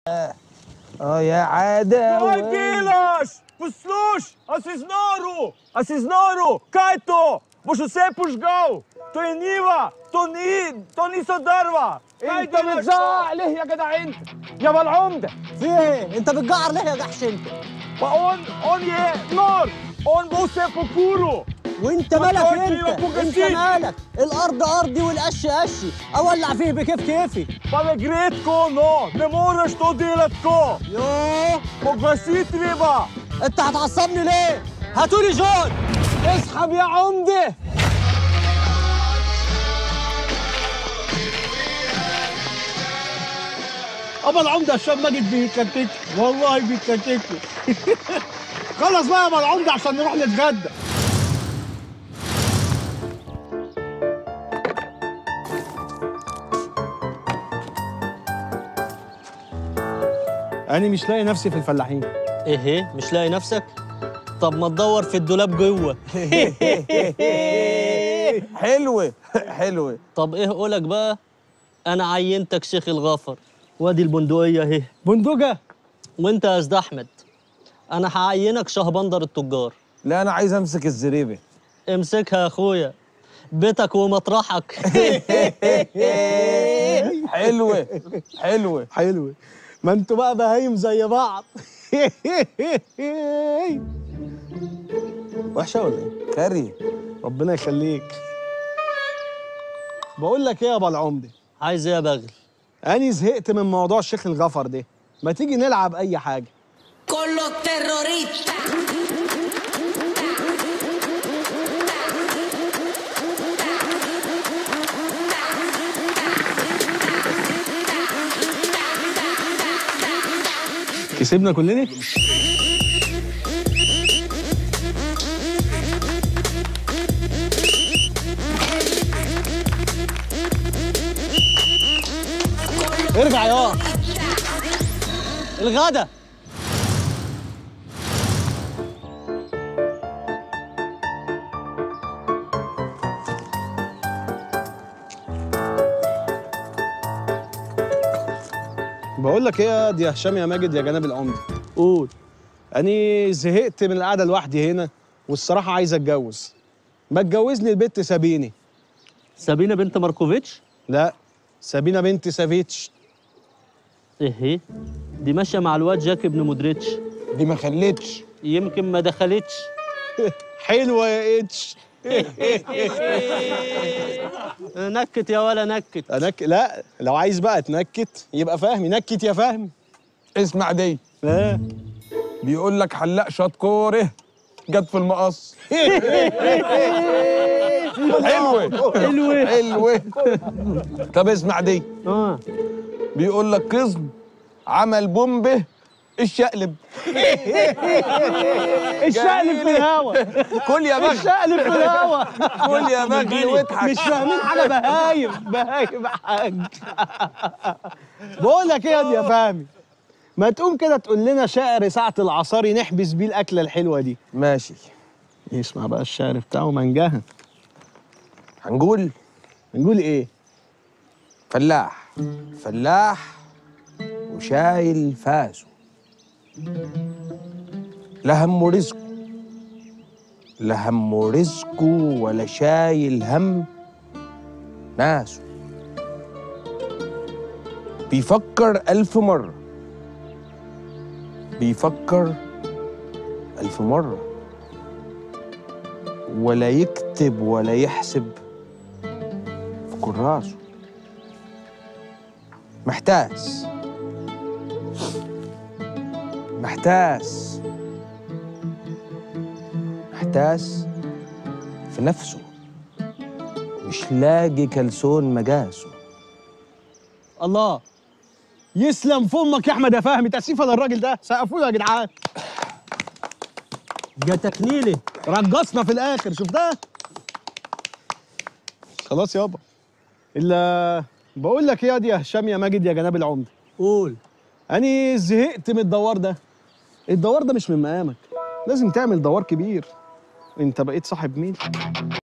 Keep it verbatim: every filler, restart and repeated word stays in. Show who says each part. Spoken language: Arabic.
Speaker 1: اه يا عادة
Speaker 2: Tranquilos! Posluš! A si znoru! A si znoru! Kaj je to? Boš vse požgal! To je njiva! To ni... To niso drva!
Speaker 1: انت بتزعق ليه يا جدع انت؟ يا ابو العمده
Speaker 3: في ايه؟ انت بتجعر ليه يا جحش انت؟
Speaker 2: Pa on... On je nor! On bo vse pokuril!
Speaker 3: وانت مالك انت؟ انت مالك؟ الارض ارضي والقش قشي، اولع فيه بكيف كيفي.
Speaker 2: Pa ne gre tako, no! Ne moreš to delati tako!
Speaker 3: يوه
Speaker 2: Poglasiti treba!
Speaker 3: انت هتعصبني ليه؟ هاتولي جون.
Speaker 1: اسحب يا عمده.
Speaker 4: ابو العمده هشام ماجد بيتلكك والله بيتلكك خلص بقى يا ابو العمده عشان نروح نتغدى. انا مش لاقي نفسي في الفلاحين.
Speaker 3: ايه مش لاقي نفسك؟ طب ما تدور في الدولاب جوه.
Speaker 1: حلوه حلوه.
Speaker 3: طب ايه قولك بقى؟ انا عينتك شيخ الغفر، وادي البندقيه اهي.
Speaker 4: بندقه؟
Speaker 3: وانت يا استاذ احمد انا هعينك شهبندر التجار.
Speaker 1: لا انا عايز امسك الزريبه.
Speaker 3: امسكها يا اخويا، بيتك ومطرحك.
Speaker 1: حلوه حلوه
Speaker 4: حلوه. ما انتوا بقى بهايم زي بعض. وحشه ولا ايه؟
Speaker 1: كاري.
Speaker 4: ربنا يخليك. بقول لك ايه يا ابو العمده؟
Speaker 3: عايز ايه يا بغل؟
Speaker 4: أنا زهقت من موضوع الشيخ الغفر ده، ما تيجي نلعب أي حاجة.
Speaker 5: Con los terroristas.
Speaker 4: كسبنا كلنا؟ ارجع يا
Speaker 3: الغدا.
Speaker 4: بقول لك ايه يا دي هشام يا ماجد يا جناب العمده؟
Speaker 3: قول.
Speaker 4: أنا زهقت من القعدة لوحدي هنا، والصراحة عايز أتجوز. ما تجوزني البت سابيني.
Speaker 3: سابينا بنت ماركوفيتش؟
Speaker 4: لا، سابينا بنت سافيتش.
Speaker 3: ايه دي ماشيه مع الواد جاك ابن مودريتش.
Speaker 1: دي ما خلتش.
Speaker 3: يمكن ما دخلتش.
Speaker 4: حلوة يا اتش.
Speaker 3: نكت يا ولا نكت.
Speaker 4: أنك لا، لو عايز بقى تنكت يبقى فهمي، نكت يا فهمي.
Speaker 1: اسمع دي.
Speaker 4: لا
Speaker 1: بيقول لك حلاق شاط كوره جت في المقص. حلوه
Speaker 3: حلوه
Speaker 1: حلوه. طب اسمع دي.
Speaker 3: اه
Speaker 1: بيقول لك قزم عمل بومبه الشقلب.
Speaker 4: الشقلب في الهوا.
Speaker 1: كل يا بغل.
Speaker 4: الشقلب في الهوا.
Speaker 1: كل يا بغل واضحك.
Speaker 4: مش فاهمين حاجة. بهايم بهايم يا حاج. بقول لك ايه يا دي يا فهمي؟ ما تقوم كده تقول لنا شعر ساعة العصاري نحبس بيه الأكلة الحلوة دي.
Speaker 1: ماشي.
Speaker 4: اسمع بقى الشعر بتاعه منجهة.
Speaker 1: هنقول
Speaker 4: نقول ايه؟
Speaker 1: فلاح فلاح وشايل فاسه، لا همه رزقه لا همه رزقه ولا شايل هم ناسه. بيفكر ألف مرة بيفكر ألف مرة ولا يكتب ولا يحسب في كراسه. محتاس محتاس محتاس في نفسه، مش لاقي كلسون مقاسه.
Speaker 4: الله يسلم فمك يا احمد يا فهمي. تأسيفة للراجل ده، سقفوا له يا جدعان.
Speaker 3: جاتك نيلي.
Speaker 4: رجصنا في الاخر، شفتها؟ خلاص يابا. الا بقول لك ايه يا دي يا هشام يا ماجد يا جناب العمده؟
Speaker 3: قول.
Speaker 4: أنا زهقت من الدوار ده. الدوار ده مش من مقامك، لازم تعمل دوار كبير. انت بقيت صاحب مين؟